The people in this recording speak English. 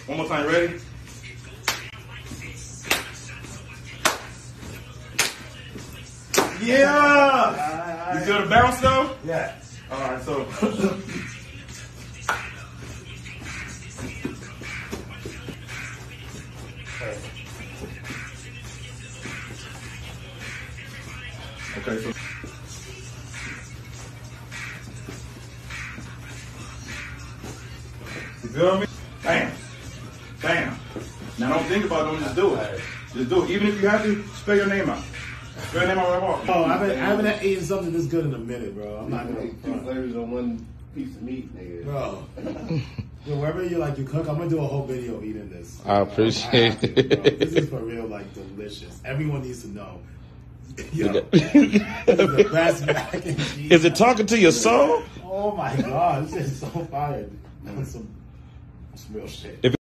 One more time, ready? Yeah! You feel the bounce though? Yeah. Alright, so. Okay, so. You feel me? Bam. Bam. Now don't think about it, just do it. Just do it. Even if you have to, spell your name out. Spell your name out right off. Oh, I haven't eaten something this good in a minute, bro. I'm not gonna two flavors on one piece of meat, nigga. Bro. Yo, wherever you cook, I'm gonna do a whole video of eating this. I appreciate it. Bro. This is for real, delicious. Everyone needs to know. Yo, this is the best mac and cheese. Is it talking to your soul? Oh my god, this is so fire. That's some real shit.